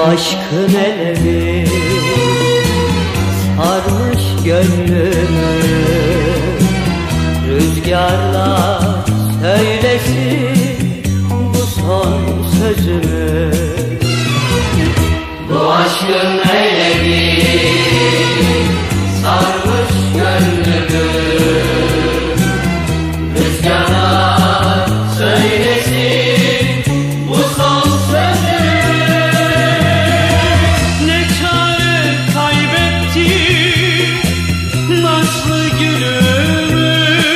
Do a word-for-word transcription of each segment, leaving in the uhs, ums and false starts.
aşkın elleri sarmış gönlümü. Rüzgarlar söylesin bu son sözümü. Bu aşkın elleri sarmış gönlümü. Rüzgarlar söylesin bu son sözümü. Ne çare kaybettim nazlı gülümü.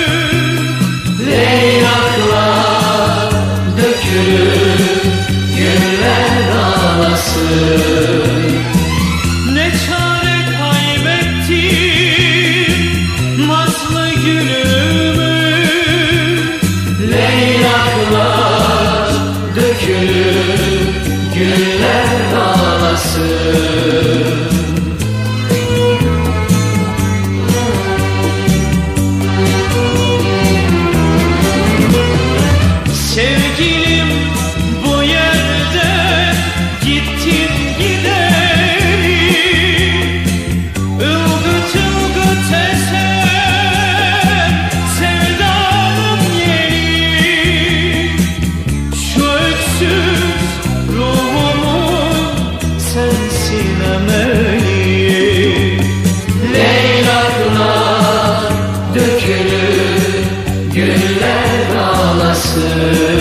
Leylaklar dökülür güller ağlasın. Ne çare kaybettim nazlı gülümü. Leylaklar dökülür güller ağlasın. Sevgilim bu yerde gittin gideri. Ilgıt ılgıt eser sevdanın yeri. Şu öksüz ruhumun sensin emeli. Leylaklar dökülür güller ağlasın.